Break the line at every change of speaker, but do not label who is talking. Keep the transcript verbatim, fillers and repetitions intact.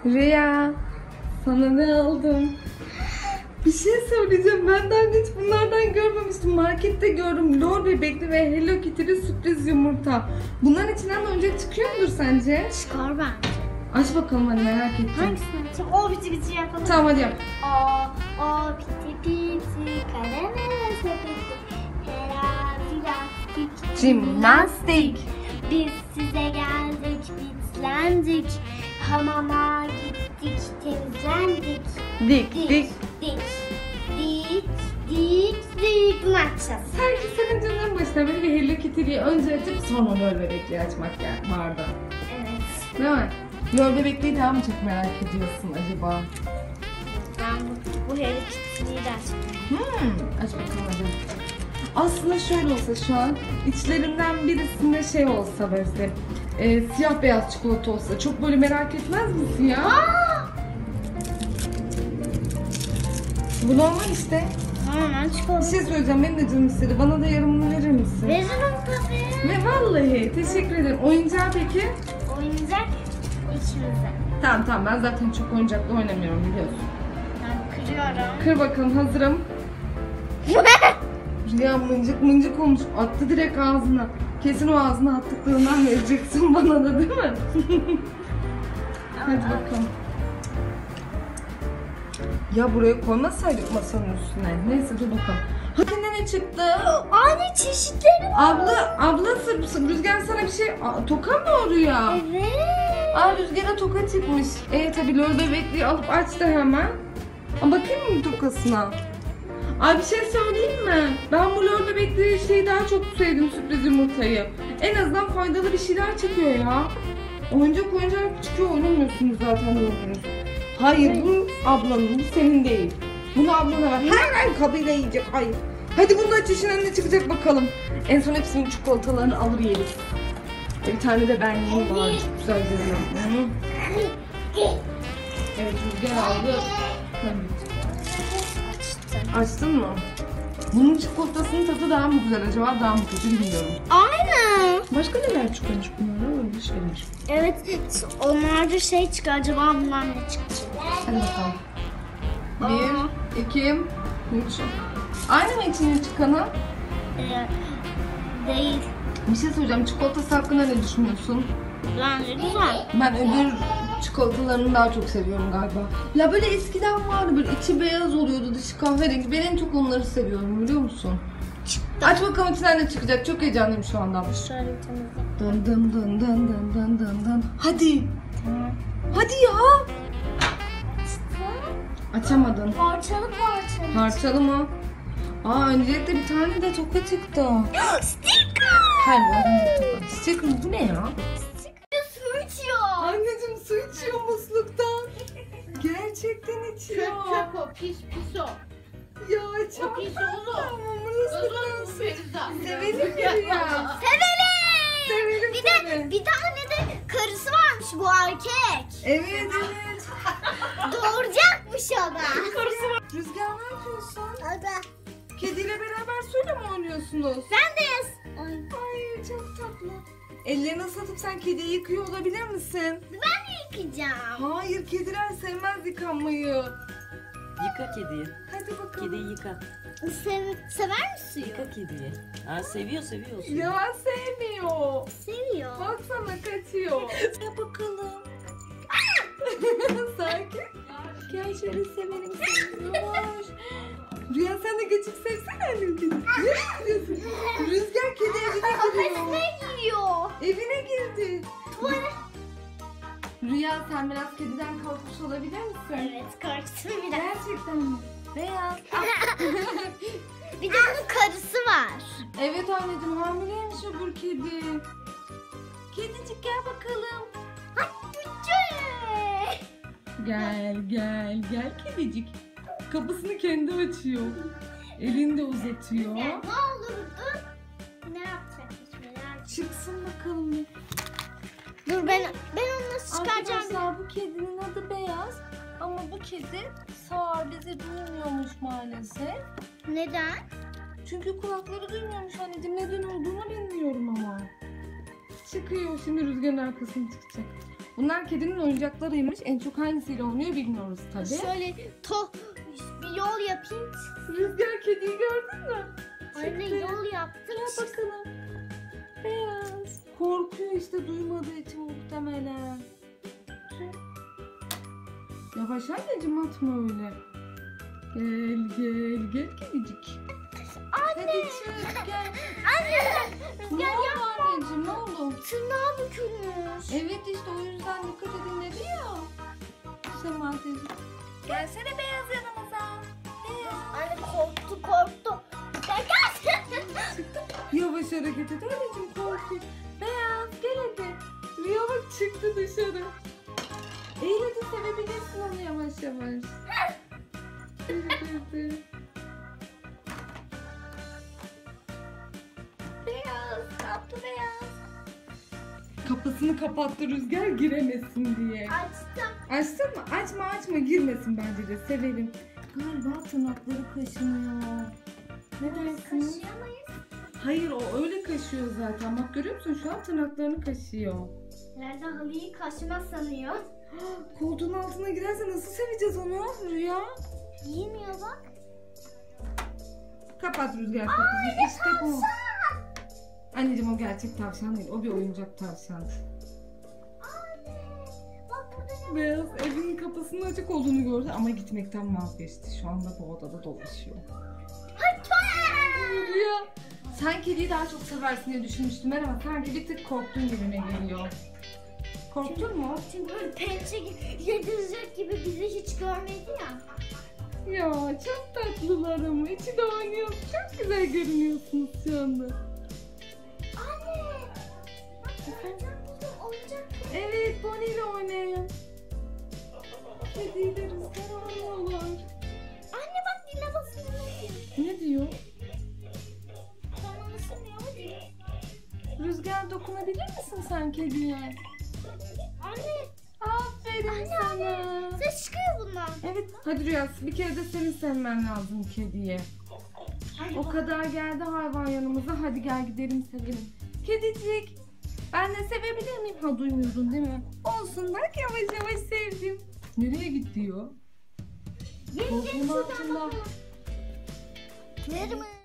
Rüya, sana ne aldım? Bir şey söyleyeceğim. Ben daha önce hiç bunlardan görmemiştim. Markette gördüm. Lor bebekli ve Hello Kitty'li sürpriz yumurta. Bunların içinden oyuncak çıkıyor mudur sence?
Çıkar bence.
Aç bakalım, hadi merak ettim.
Hangisini açayım? O biti biti yapalım.
Tamam, hadi yap.
O, o piti piti karamel sepeti terazi lastik
Jimnastik.
Biz size geldik bitlendik hamama gittik temizlendik
Dik
dik
dik.
dik dik dik dik bunu açacağız.
Sanki senin canın başına böyle bir Hello Kitty'yi önce açıp sonra Lor bebekliği açmak ya- vardı.
Evet.
Değil mi? Lor bebekliği daha mı çok merak ediyorsun acaba?
Ben bu, bu Hello Kitty'yi de açtım.
Hmm, aç bakalım hadi. Aslında şöyle olsa şu an içlerinden birisinde şey olsa böyle e, siyah beyaz çikolata olsa çok böyle merak etmez misin ya?
Aa!
Bu normal işte.
Tamam ben
Bir
çikolata.
şey söyleyeceğim, benim de canım istedi. Bana da yarımını verir misin?
Veririm tabii.
Ve vallahi teşekkür ederim. Oyuncağı peki?
Oyuncak içimize.
Tamam tamam, ben zaten çok oyuncakla oynamıyorum biliyorsun.
Ben kırıyorum.
Kır bakalım, hazırım. Rüya mıncık mıncık olmuş. Attı direkt ağzına. Kesin o ağzına attıklarından vereceksin bana da, değil mi? Hadi bakalım. Ya buraya koymasaydık masanın üstüne. Neyse dur bakalım. Hadi ne çıktı?
Anne çeşitleri var.
Abla, ablası Rüzgar sana bir şey... Aa, toka mı o Rüya?
Evet.
Aa, Rüzgar'a toka çıkmış. E tabi Lor bebekliği alıp açtı hemen. Aa, bakayım mı tokasına? Ay bir şey söyleyeyim mi? Ben bu Lor bebekli şeyi daha çok sevdim, sürpriz yumurtayı. En azından faydalı bir şeyler çıkıyor ya. Oyuncak oyuncak çıkıyor, oynamıyorsunuz zaten gördünüz. Hayır, bu ablanın, bu senin değil. Bunu ablana ver. Hemen kabıyla yiyecek, hayır. Hadi bunu aç, içinden ne çıkacak bakalım. En son hepsinin çikolatalarını alır yiyelim. E, bir tane de ben yiyeyim bari, çok güzel görünüyor. Hı. Evet, Rüzgar aldı. Hadi. Açtın mı? Bunun çikolatasının tadı daha mı güzel acaba, daha mı kötü bilmiyorum.
Aynen.
Başka neler çıkmış bunlara, öyle şeyler.
Evet. Onlarda şey çıkıyor. Acaba bundan ne çıkacak?
Hadi bakalım. Bir, iki, üç. Aynı mı içinin çıkanı?
Ee, değil.
Bir şey söyleyeceğim, çikolatası hakkında ne düşünüyorsun?
Bence güzel.
Ben öbür çikolatalarını daha çok seviyorum galiba. Ya böyle eskiden vardı, böyle içi beyaz oluyordu, dışı kahverengi. Ben en çok onları seviyorum, biliyor musun?
Çıktı.
Aç bakalım içinden ne çıkacak, çok heyecanlıyım şu anda.
Şöyle bir temizle.
Dın dın dın dın dın dın dın dın. Hadi.
Tamam.
Hadi ya. Açamadın.
Parçalı parçalı.
Parçalı mı? Aa, öncelikle bir tane de toka çıktı.
Sticker.
Hayır, bu arada toka. Sticker bu ne ya?
Sticker su içiyor.
Anneciğim su içiyor musluktan. Gerçekten içiyor.
Çöp çöp o, pis pis o.
Ya
O
çok
pis oğlum.
tamam,
Özür
musluktan su.
Feriza.
Sevelim mi ya?
Sevelim.
Sevelim
Bir
tabii.
de bir tane de karısı varmış bu erkek.
Evet evet.
Doğuracakmış o da.
Rüzgar ne yapıyorsun?
O da.
Kediyle beraber suyla mı oynuyorsunuz?
Ben de. Ay,
Ay çok tatlı. Ellerini ıslatıp sen kediyi yıkıyor olabilir misin?
ben de yıkayacağım.
Hayır, kediler sevmez yıkanmayı.
Yıka kediyi.
Hadi bakalım.
Kediyi yıka.
Sev, sever mi suyu?
Yıka kediyi. Ha, seviyor seviyor suyu.
Ya sevmiyor.
Seviyor.
Baksana kaçıyor. Ya bakalım. Sakin. Gel şöyle sevelim seni. Yavaş. Rüya sen de geçip sevsene annem kedi. Nereye gidiyorsun? Rüzgar kedi evine giriyor.
Kafesine giriyor.
Evine girdi.
Tuvalet.
Rüya sen biraz kediden korkmuş olabilir misin?
Evet korktum biraz.
Gerçekten mi? Beyaz.
Bir de bunun karısı var.
Evet anneciğim, hamileymiş öbür kedi. Kedicik gel bakalım. Gel gel gel kedicik. Kapısını kendi açıyor. Elini de uzatıyor.
Ne olurdu? Ne yapacakmış merak.
Çıksın bakalım.
Dur ben ben onu nasıl çıkaracağım?
Arkadaşlar bu kedinin adı Beyaz. Ama bu kedi sağır, bizi duymuyormuş maalesef.
Neden?
Çünkü kulakları duymuyormuş anneciğim. Neden olduğunu bilmiyorum ama. Çıkıyor şimdi, Rüzgar'ın arkasına çıkacak. Bunlar kedinin oyuncaklarıymış. En çok hangisiyle oynuyor bilmiyoruz tabii.
Şöyle to bir yol yapayım.
Rüzgar kediyi gördün mü?
Anne
Çıktı.
yol yaptım.
Gel bakalım. Beyaz. Korkuyor işte duymadığı için muhtemelen. Yavaş anneciğim atma öyle. Gel gel gel kedicik.
Anne.
Hadi çık gel.
Anne.
Ne
Rüzgar
oldu
yapma.
anneciğim ne oldu?
Tırnağı bükülmüş.
Evet işte o yüzden dikkat edin dedi ya. Sema teyze. Gelsene Beyaz yanımıza. Beyaz.
Anne korktu korktu. Gel gel.
Yavaş hareket et anneciğim korkuyor. Beyaz gel hadi. Rüya bak çıktı dışarı. Eğil hadi sevebilirsin onu yavaş yavaş. Evet, evet. Beyaz tatlı Beyaz. Kapısını kapattı Rüzgar giremesin diye.
Açtım.
Açtın mı? Açma açma girmesin bence de sevelim. Galiba tırnakları kaşınıyor. Ne dersin?
Kaşıyamayız.
Hayır o öyle kaşıyor zaten. Bak görüyor musun şu an tırnaklarını kaşıyor.
Nerede halıyı kaşıma sanıyor.
Koltuğun altına girerse nasıl seveceğiz onu Rüya?
Yiyemiyor bak.
Kapat Rüzgar kapısını. İşte bu. Anneciğim o gerçek tavşan değil. O bir oyuncak tavşan.
Anne. Bak burada ne?
Beyaz evin kapısının açık olduğunu gördü ama gitmekten vazgeçti. Şu anda bu odada dolaşıyor. Rüya sen kediyi daha çok seversin diye düşünmüştüm ben ama sanki bir tık korktuğun gibime geliyor. Korktun mu?
Çünkü böyle pençe gibi yedirecek gibi bizi hiç görmedi ya.
Ya çok tatlılar ama içi de oynuyor. Çok güzel görünüyorsunuz şu anda.
Anne. Bak oyuncak buldum oyuncak.
Evet Bonnie ile oynayın. Kediyle Rüzgar oynuyorlar.
Anne bak dile basıyor.
Ne diyor?
Sana ısınıyor hadi.
Rüzgar dokunabilir misin sen kediye?
Anne.
Aferin
Anne,
sana.
Ses çıkıyor bundan.
Evet hadi Rüya bir kere de seni sevmen lazım kediye.
Hadi
O
bak.
kadar geldi hayvan yanımıza. Hadi gel gidelim sevelim. Kedicik. Ben de sevebilir miyim? Ha duymuyordun değil mi? Olsun bak yavaş yavaş sevdim. Nereye gitti o?
Gelin gelin
Koltuğun
şuradan
altında.
bakalım. Nerede?